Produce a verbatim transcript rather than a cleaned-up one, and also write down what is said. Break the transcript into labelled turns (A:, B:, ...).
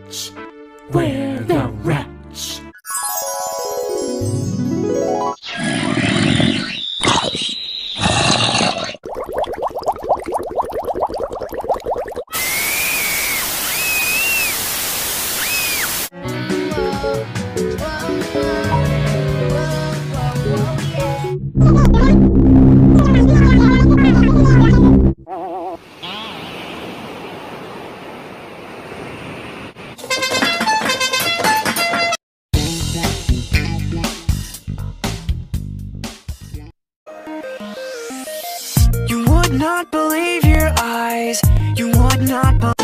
A: wretch. We're the wretch.
B: You would not believe your eyes. You would not believe